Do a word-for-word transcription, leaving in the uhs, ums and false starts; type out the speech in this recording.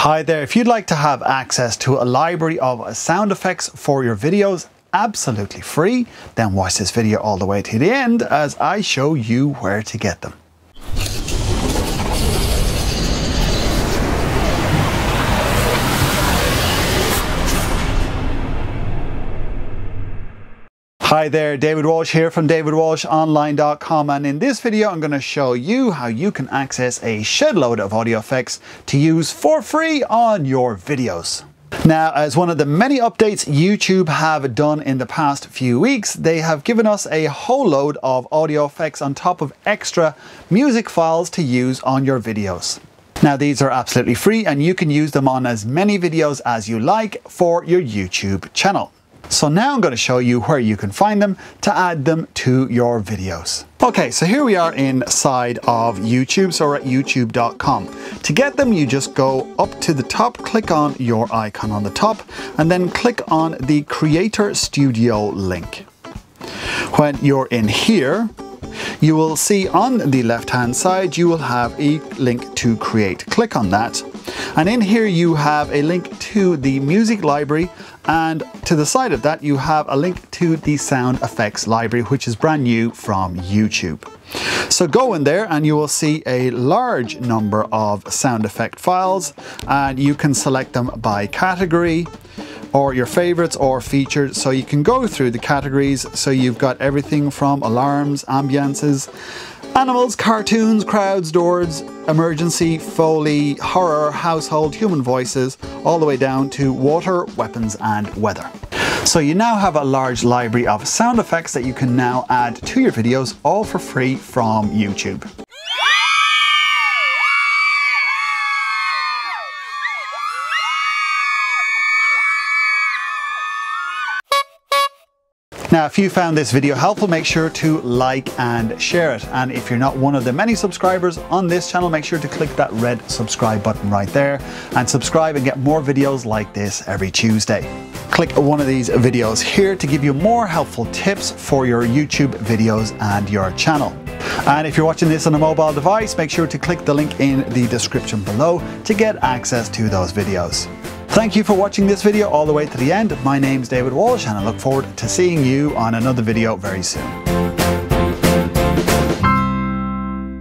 Hi there, if you'd like to have access to a library of sound effects for your videos absolutely free, then watch this video all the way to the end as I show you where to get them. Hi there, David Walsh here from david walsh online dot com, and in this video I'm going to show you how you can access a shed load of audio effects to use for free on your videos. Now, as one of the many updates YouTube have done in the past few weeks, they have given us a whole load of audio effects on top of extra music files to use on your videos. Now, these are absolutely free and you can use them on as many videos as you like for your YouTube channel. So now I'm going to show you where you can find them to add them to your videos. Okay, so here we are inside of YouTube, so we're at youtube dot com. To get them, you just go up to the top, click on your icon on the top, and then click on the Creator Studio link. When you're in here, you will see on the left hand side, you will have a link to create. Click on that. And in here you have a link to the music library, and to the side of that you have a link to the sound effects library, which is brand new from YouTube. So go in there and you will see a large number of sound effect files, and you can select them by category or your favorites or featured. So you can go through the categories. So you've got everything from alarms, ambiances, animals, cartoons, crowds, doors, emergency, foley, horror, household, human voices, all the way down to water, weapons and weather. So you now have a large library of sound effects that you can now add to your videos, all for free from YouTube. Now, if you found this video helpful, make sure to like and share it. And if you're not one of the many subscribers on this channel, make sure to click that red subscribe button right there and subscribe and get more videos like this every Tuesday. Click one of these videos here to give you more helpful tips for your YouTube videos and your channel. And if you're watching this on a mobile device, make sure to click the link in the description below to get access to those videos. Thank you for watching this video all the way to the end. My name's David Walsh and I look forward to seeing you on another video very soon.